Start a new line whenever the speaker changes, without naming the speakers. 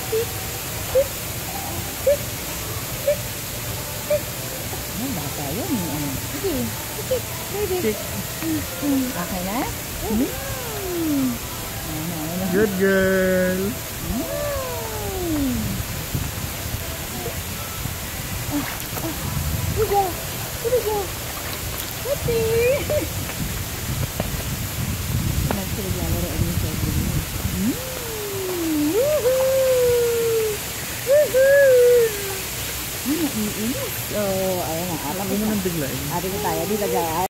Ano bata yun? Sige, sige, baby. Okay na?
Good girl.
Here we go. Here we go. Lexi. Naglalaro niya sa dulo. Naiinis. So, ayun na.
Alam mo naman bigla.
Ate ko tayo. Dito tayo.